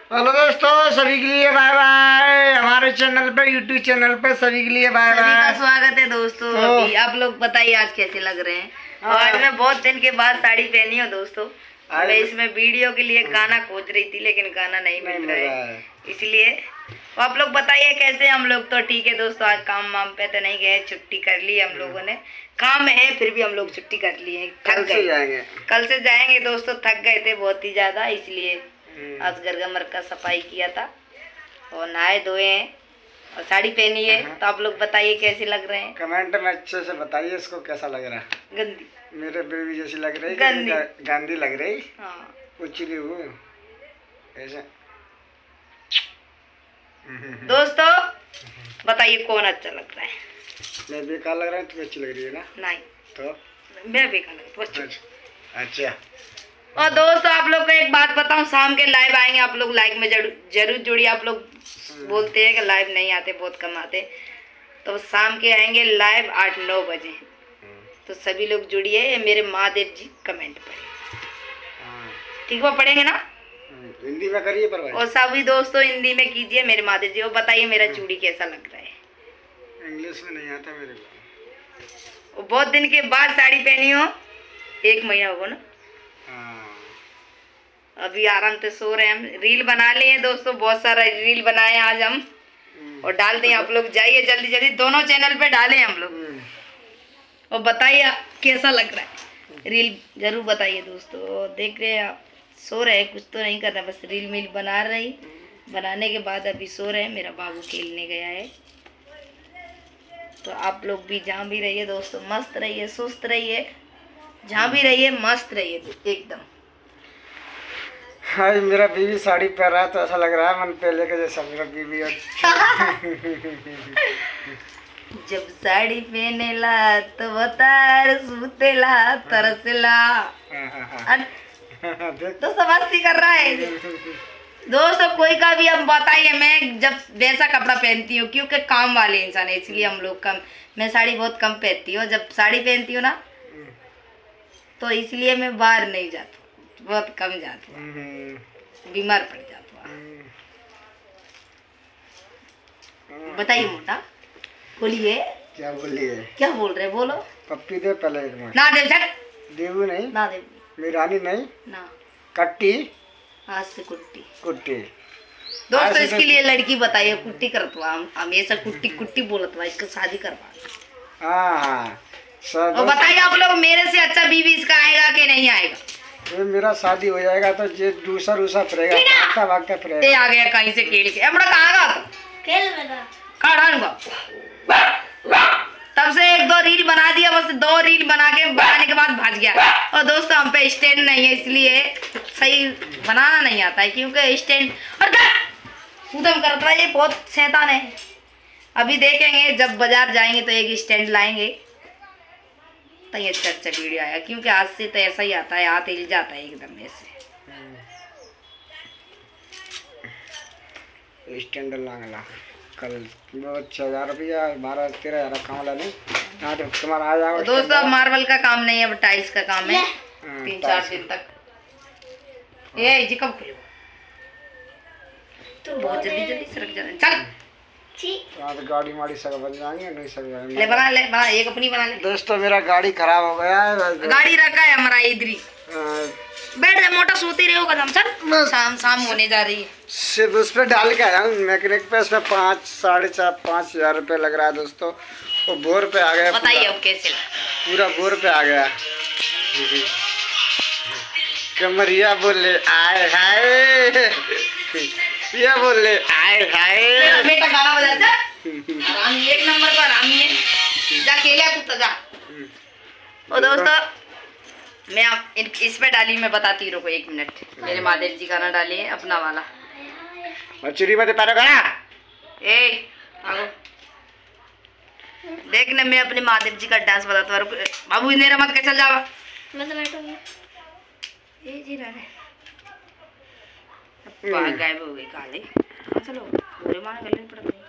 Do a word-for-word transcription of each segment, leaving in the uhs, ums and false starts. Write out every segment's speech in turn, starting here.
Hello दोस्तों, सभी के लिए बाय बाय। हमारे चैनल पे, यूट्यूब चैनल पे सभी के लिए बाय बाय। सभी का स्वागत है दोस्तों। तो अभी आप लोग बताइए आज कैसे लग रहे हैं। और आज मैं बहुत दिन के बाद साड़ी पहनी हूँ दोस्तों। मैं इसमें वीडियो के लिए गाना खोज रही थी लेकिन गाना नहीं मिल रहा है, इसलिए तो आप लोग बताइए कैसे। हम लोग तो ठीक है दोस्तों, आज काम वाम पे तो नहीं गए, छुट्टी कर ली हम लोगों ने। काम है फिर भी हम लोग छुट्टी कर लिए, थक गए। कल से जाएंगे दोस्तों, थक गए थे बहुत ही ज्यादा, इसलिए आज गरगमर का सफाई किया था और नहाए धोए हैं और साड़ी पहनी है। तो आप लोग बताइए कैसे लग रहे हैं, कमेंट में अच्छे से बताइए इसको कैसा लग रहा है। गंदी मेरे बेबी जैसी लग रही, गंदी गंदी लग रही। हाँ कुछ नहीं वो ऐसे। दोस्तों बताइए कौन अच्छा लग रहा है। मैं बेकार लग रहा है, तुम्हें अच्छी लग रही है ना? नहीं तो मैं बेकार लग रहा हूँ। अच्छा। और दोस्तों आप लोग को एक बात बताऊं, शाम के लाइव आएंगे, आप लोग लाइव में जरूर जरूर जुड़िए। आप लोग बोलते हैं कि लाइव नहीं आते, बहुत कम आते, तो शाम के आएंगे लाइव आठ नौ बजे। तो सभी लोग जुड़िए। मेरे महादेव जी कमेंट पढ़े, ठीक है? पढ़ेंगे ना? हिंदी में करिए पर। और सभी दोस्तों हिंदी में कीजिए मेरे महादेव जी। और बताइए मेरा चूड़ी कैसा लग रहा है। इंग्लिश में नहीं आता मेरे को। बहुत दिन के बाद साड़ी पहनी हो, एक महीना होगा ना। अभी आराम से सो रहे हैं। हम रील बना लिए दोस्तों, बहुत सारा रील बनाए आज हम और डाल दें। आप लोग जाइए जल्दी जल्दी, दोनों चैनल पे डालें हम लोग। और बताइए कैसा लग रहा है, रील जरूर बताइए दोस्तों। देख रहे हैं आप, सो रहे हैं, कुछ तो नहीं कर रहा, बस रील मील बना रही। बनाने के बाद अभी सो रहे हैं। मेरा बाबू खेलने गया है। तो आप लोग भी जहाँ भी रहिए दोस्तों, मस्त रहिए, सुस्त रहिए, जहाँ भी रहिए मस्त रहिए एकदम। हाँ मेरा बीवी साड़ी पहन रहा है तो ऐसा लग रहा है मन पहले के जैसा मेरा बीवी। जब साड़ी पहनेला तो बतार सुतेला तरसला। तो समझती कर रहा है दोस्तों। कोई का भी हम बताइए, मैं जब वैसा कपड़ा पहनती हूँ क्योंकि काम वाले इंसान है, इसलिए हम लोग कम, मैं साड़ी बहुत कम पहनती हूँ। जब साड़ी पहनती हूँ ना तो इसलिए मैं बाहर नहीं जाती, बहुत कम जाती हूँ, बीमार पड़ जाता हूँ। बताइए मोटा, बोलिए क्या बोलिए, क्या बोल रहे, बोलो। पप्पी दे पहले एक मिनट। ना देव सर, देवू नहीं ना देव, मेरानी नहीं ना कट्टी, आज से कुट्टी कुट्टी। दोस्तों इसके लिए लड़की बताइए, कुट्टी करतवा, हमेशा कुट्टी कुट्टी बोलतवा, इसका शादी करवा। हाँ और बताइए आप लोग, मेरे से अच्छा बीवी इसका आएगा कि नहीं आएगा? ये मेरा शादी हो जाएगा तो ये दूसरा दूसरा फिरेगा, भागता भागता फिरेगा। ये आ गया कहीं से खेल के, बड़ा कहाँ गया तो खेल में कहाँ डालूंगा। तब से एक दो रील बना दिया, बस दो रील बना के बनाने के बाद भाग गया। और दोस्तों हम पे स्टैंड नहीं है, इसलिए सही बनाना नहीं आता है, क्योंकि स्टैंड और उधम करता है, ये बहुत शैतान है। अभी देखेंगे जब बाजार जाएंगे तो एक स्टैंड लाएंगे तो ये अच्छा अच्छा वीडियो आया, क्योंकि आज से तो ऐसा ही आता है, हाथ हिल जाता है एकदम ऐसे। स्टैंड लांगला कल छह हजार रुपया, बारह तेरह हजार काम वाला नहीं ना, तो तुम्हारा आ जाओ। दोस्तों अब मार्बल का काम नहीं है, अब टाइल्स का काम है। तीन चार दिन तक ये जी कब खुले तो बहुत जल्दी जल्दी सरक जाए। चल तो गाड़ी माड़ी सब बन जाएंगे, नहीं सब ले बना ले बना, एक अपनी बना ले। दोस्तों मेरा गाड़ी खराब हो गया है, गाड़ी रखा है हमारा इधर ही। बैठ जा मोटा, सोते रहे होगा हम। सर शाम शाम होने जा रही है, सिर्फ उस पर डाल के आया हूँ मैकेनिक पे, इसमें पाँच साढ़े चार पाँच हजार रुपये लग रहा है दोस्तों। वो बोर पे आ गया। बताइए अब कैसे पूरा बोर पे आ गया। कमरिया बोले आए हाय, ये बोले आए हाय। बेटा गाना बजा जा, आरामी एक नंबर पर आरामी है, जा खेला तू तो जा। और दोस्तों मैं आप इस पे डाली, मैं बताती रुको एक मिनट। मेरे महादेव जी गाना डालिए अपना वाला, मचुरी में पैरा गाना। ए आओ देख ना, मैं अपने महादेव जी का डांस बताता हूँ। बाबू मेरा मत कैसे जावा, मैं तो बैठूंगी। ये जी रहा है गायब हो गई काले। चलो पूरे मार गले पड़ गई।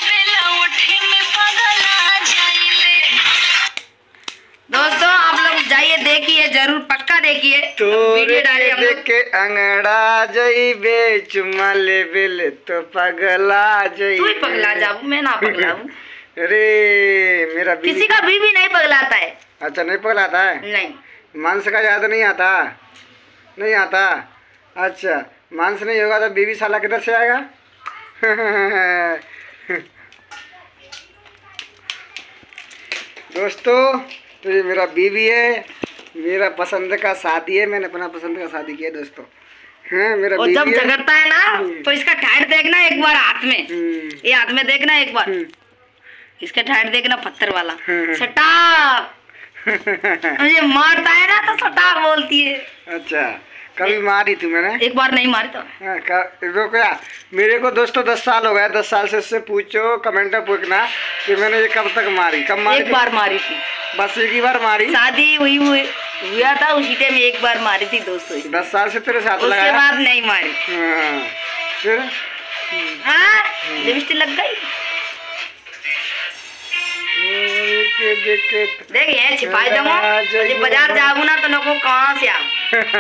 दोस्तों आप लोग जाइए देखिए, जरूर पक्का देखिए। तोरे के देख के अंगड़ा जइबे, चुम्मा लेबे तो पगला जइबे। तू ही पगला जाऊ, मैं ना पगलाऊ। अरे मेरा किसी का बीवी नहीं पगलाता है। अच्छा नहीं पगलाता है? नहीं। मांस का याद नहीं आता? नहीं आता? अच्छा मांस नहीं होगा तो बीवी साला किधर से आएगा? दोस्तों तो ये मेरा बीवी है, मेरा पसंद का शादी है, मैंने अपना पसंद का शादी किया दोस्तों। हाँ मेरा और बीवी जब झगड़ता है ना तो इसका ठाट देखना एक बार हाथ में, ये हाथ में देखना एक बार, इसका ठाट देखना पत्थर वाला। सटाक मुझे मारता है ना तो सटाक बोलती है। अच्छा कभी मारी थी मैंने? एक बार नहीं मारी तो। हाँ, वो क्या मेरे को दोस्तों दस साल हो गए, दस साल से इससे पूछो, कमेंट में पूछना कि मैंने ये कब तक मारी, कब मारी? एक बार मारी थी, बस एक ही बार मारी। शादी हुई हुई हुआ था उसी टाइम एक बार मारी थी दोस्तों। दस साल से तेरे साथ उसके बाद नहीं मारी। हाँ फिर हाँ लिपस्टिक लग गई। देख ये छिपाई दूंगा, जब बाजार जाऊँ ना तो नको कहाँ से आऊँ।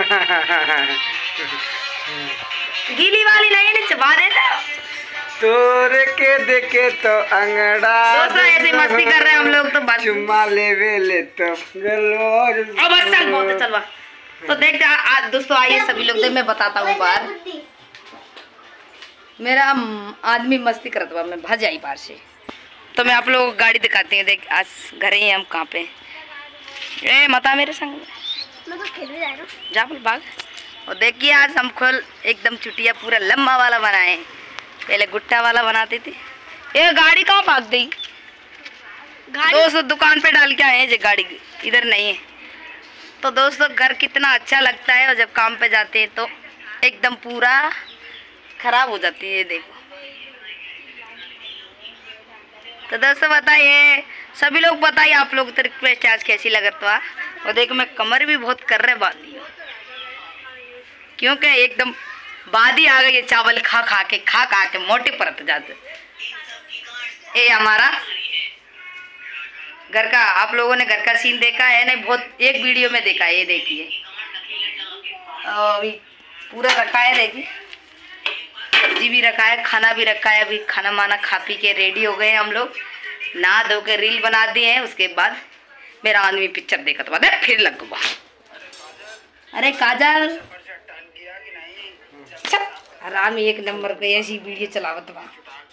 गीली वाली नहीं है, छिपा देता। तोरे के देखे तो अंगड़ा। दोस्तों ऐसे मस्ती कर रहे हैं हम लोग तो बस। चुम्मा लेवे ले तो अब बस चल बहुत है, चल बा। तो देखते आज दोस्तों आइए सभी लोग, देख मैं बताता हूँ बार। मेरा आदमी मस्ती करता मैं भज आई बाहर से, तो मैं आप लोगों को गाड़ी दिखाती हूँ। देख आज घर ही हम कहाँ पे। ए मता मेरे संग मैं तो खेल जा रहा हूँ, जा बोल भाग। और देखिए आज हम खोल एकदम चुटिया पूरा लंबा वाला बनाए, पहले गुट्टा वाला बनाते थे। ये गाड़ी कहाँ भाग गई? दोस्तों दुकान पे डाल के आए हैं, गाड़ी इधर नहीं है। तो दोस्तों घर कितना अच्छा लगता है और जब काम पे जाते हैं तो एकदम पूरा खराब हो जाती है। देखो तो दोस्तों बताइए, सभी लोग बताइए आप लोग तो रिक्वेस्ट आज कैसी लग रहा। और देखो मैं कमर भी बहुत कर रहे बादी, क्योंकि एकदम बादी आ गई चावल खा खा के खा खा के मोटे परत जाते। ये हमारा घर का, आप लोगों ने घर का सीन देखा है नहीं? बहुत एक वीडियो में देखा है। ये देखिए अभी पूरा रखा है, देखिए सब्जी भी रखा है, खाना भी रखा है। अभी खाना माना खा पी के रेडी हो गए हम लोग, नहा धो के रील बना दिए हैं। उसके बाद मेरा आदमी पिक्चर देखा तो बाद फिर लग गया। अरे काजल आराम एक नंबर पे ऐसी वीडियो चलावत बा।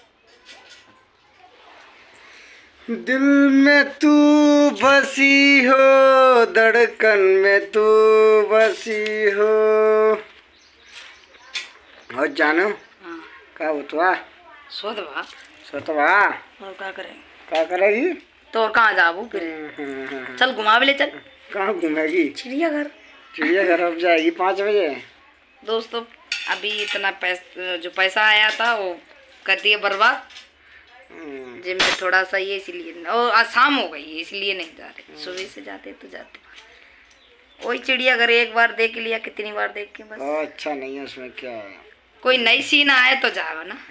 दिल में तू बसी हो, धड़कन में तू बसी हो। और जानो हाँ। क्या होता? सोतवा सोतवा और क्या करे? क्या करेगी? तो और कहाँ जाबू फिर? चल घुमा भी ले चल। कहाँ घूमेगी? चिड़ियाघर। चिड़ियाघर अब जाएगी पाँच बजे। दोस्तों अभी इतना पैसा जो पैसा आया था वो कर दिए बर्बाद जिम में थोड़ा सा, ये इसलिए और आज शाम हो गई इसलिए नहीं जा रहे। सुबह से जाते तो जाते वही चिड़ियाघर एक बार देख लिया, कितनी बार देख के बस। अच्छा नहीं है उसमें क्या है? कोई नई सीन आए तो जाओ ना।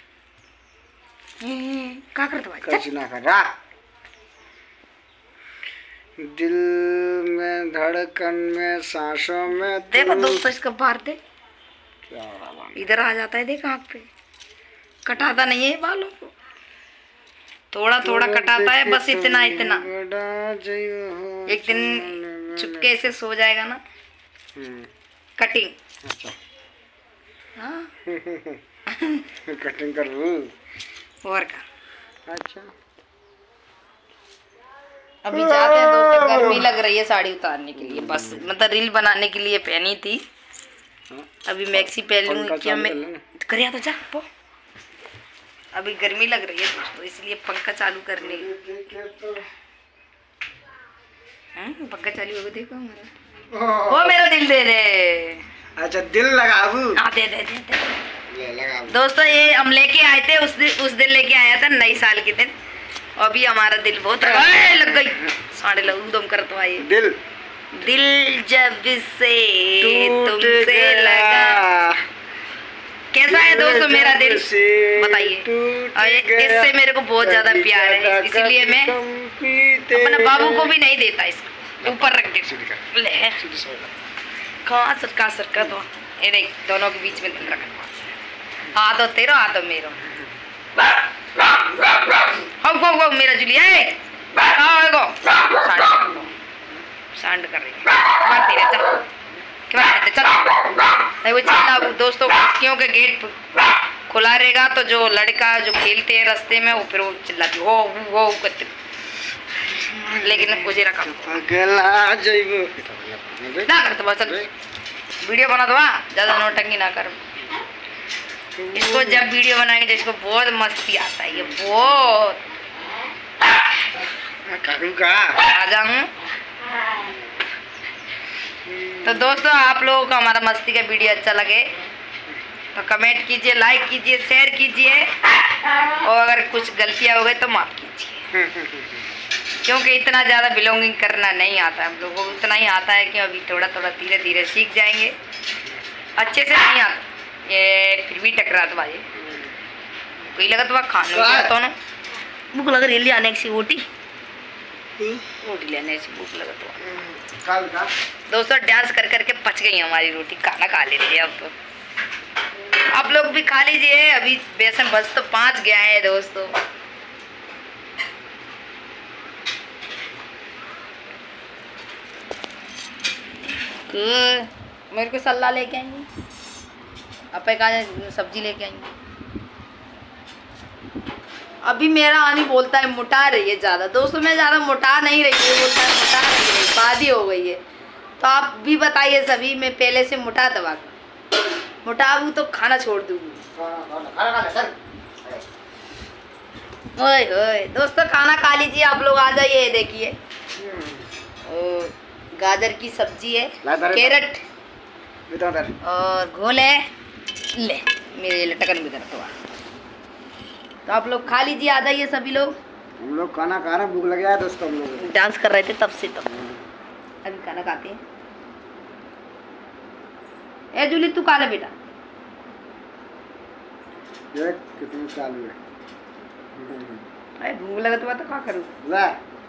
क्या करता भाई? कुछ ना कर रहा। दिल में धड़कन में सांसों में देखो दोस्तों इसका बाहर देख, इधर आ जाता है। देख आँख पे कटाता नहीं है बालों को, थोड़ा थोड़ा कटाता है बस, इतना इतना। एक दिन चुपके से सो जाएगा ना कटिंग। अच्छा हाँ कटिंग कर लूं और का। अच्छा अभी जाते हैं दोस्तों, गर्मी लग रही है साड़ी उतारने के लिए, बस मतलब रील बनाने के लिए पहनी थी। अभी मैक्सी पहन लूंगी क्या मैं करिया तो जा पो। अभी गर्मी लग रही है दोस्तों इसलिए पंखा चालू करने। पंखा चालू होगा देखो हमारा। वो मेरा दिल दे दे। अच्छा दिल लगाबू? हाँ दे दे दे, दे। ले लगा। दोस्तों ये हम लेके आए थे उस दिन, उस दिन लेके आया था नई साल के दिन। अभी हमारा दिल बहुत लग गई साढ़े लगू दम कर तो आए दिल दिल जब से तुमसे लगा। कैसा है दोस्तों मेरा दिल बताइए। इससे मेरे को बहुत ज्यादा प्यार है, इसलिए मैं अपने बाबू को भी नहीं देता इसको। ऊपर रख दे ले कहाँ सरका सरका तो ये देख दोनों के बीच में दिल रखा हाथों तेरो हाथों मेरो हो हो हो मेरा जूलिया है आओ गो सांड कर रही मारती रहे चल क्या कहते चल नहीं वो चिल्ला दोस्तों क्यों के गेट खुला रहेगा तो जो लड़का जो खेलते हैं रास्ते में वो फिर वो चिल्लाती हो वो करते लेकिन मुझे रखा गला जाइबो ना कर तो बस वीडियो बना दो ज्यादा नोटंगी ना कर इसको जब वीडियो बनाएंगे तो इसको बहुत मस्ती आता है ये बहुत करूँगा आ जाऊँ तो दोस्तों आप लोगों को हमारा मस्ती का वीडियो अच्छा लगे तो कमेंट कीजिए लाइक कीजिए शेयर कीजिए और अगर कुछ गलतियाँ हो गई तो माफ़ कीजिए क्योंकि इतना ज़्यादा बिलोंगिंग करना नहीं आता हम लोगों को उतना ही आता है कि अभी थोड़ा थोड़ा धीरे धीरे सीख जाएंगे अच्छे से नहीं आता ये फिर भी टकरा तो भाई कोई लगा तो खाना तो ना भूख लग रही है आने की रोटी रोटी लेने से भूख लगा तो दोस्तों डांस कर करके पच गई हमारी रोटी खाना खा ले रही है अब तो आप लोग भी खा लीजिए अभी बेसन बस तो पाँच गया है दोस्तों मेरे को सल्ला लेके आएंगे अपे कहा सब्जी लेके आएंगे अभी मेरा आनी बोलता है मोटा रही है ज़्यादा दोस्तों मैं ज़्यादा मोटा नहीं रही हूँ बोलता है मोटा नहीं रही शादी हो गई है तो आप भी बताइए सभी मैं पहले से मोटा दवा मोटा हूँ तो खाना छोड़ दूँगी ओए ओए दोस्तों खाना खा लीजिए आप लोग आ जाइए देखिए गाजर की सब्जी है कैरेट और घोल है ले मेरे लटकन भी दर्द हुआ तो आप लोग खा लीजिए आ जाइए सभी लोग हम लोग खाना खा रहे हैं भूख लग गया है दोस्तों हम लोग डांस कर रहे थे तब से तो अभी खाना खाते हैं ए जूली तू खा ले बेटा देख कितनी चालू है अरे भूख लगा तो तो क्या करूँ ले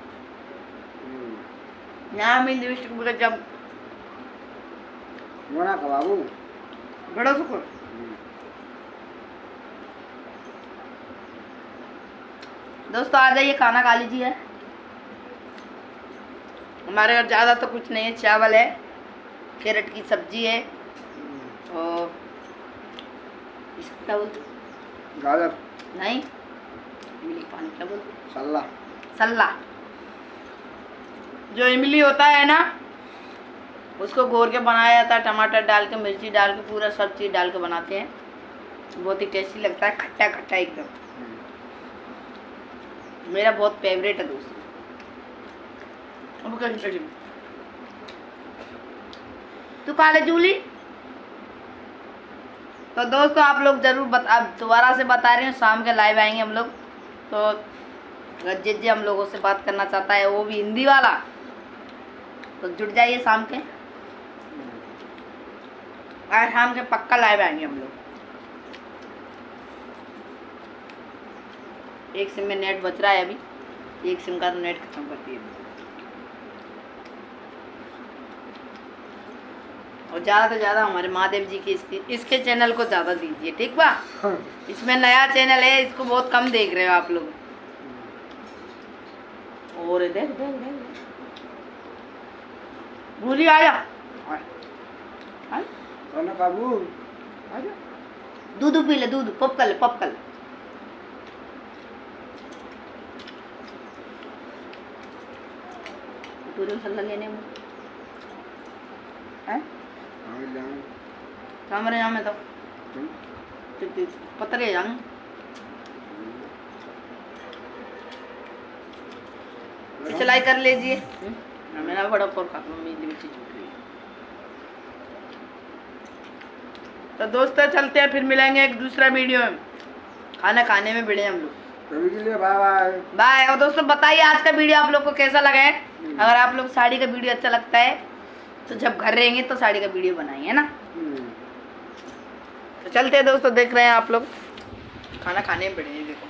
ना मैं लिस्ट को जब मोना का बाबू बड़ा सुकुर दोस्तों आ जाइए खाना खा लीजिए हमारे घर ज़्यादा तो कुछ नहीं है चावल है कैरेट की सब्जी है और इसको क्या बोलते गाजर नहीं इमली पानी क्या बोलते सल्ला सल्ला जो इमली होता है ना उसको घोर के बनाया जाता है टमाटर डाल के मिर्ची डाल के पूरा सब चीज़ डाल के बनाते हैं बहुत ही टेस्टी लगता है खट्टा खट्टा एकदम मेरा बहुत फेवरेट है दोस्तों अब कैसे तू खा ले जूली तो दोस्तों आप लोग जरूर बता दोबारा से बता रहे हैं शाम के लाइव आएंगे हम लोग तो रज्जित जी हम लोगों से बात करना चाहता है वो भी हिंदी वाला तो जुड़ जाइए शाम के आज शाम के पक्का लाइव आएंगे हम लोग एक सिम में नेट बच रहा है अभी एक सिम का तो नेट खत्म करती है और ज़्यादा से ज़्यादा हमारे महादेव जी के इसके इसके चैनल को ज़्यादा दीजिए ठीक बा इसमें नया चैनल है इसको बहुत कम देख रहे हो आप लोग और देख देख देख भूली आ जा खाना बाबू आ जा दूध पी ले दूध पप कर ले पप कर ले पूरे मसाला लेने में हैं कैमरे यहाँ में तो पतरे जाऊँ सिलाई कर लीजिए मेरा बड़ा फोर का तो दोस्तों चलते हैं फिर मिलेंगे एक दूसरा वीडियो में खाना खाने में भिड़े हम लोग के लिए बाय बाय बाय और दोस्तों बताइए आज का वीडियो आप लोग को कैसा लगा है अगर आप लोग साड़ी का वीडियो अच्छा लगता है तो जब घर रहेंगे तो साड़ी का वीडियो बनाएंगे ना तो चलते हैं दोस्तों देख रहे हैं आप लोग खाना खाने में बैठे हैं देखो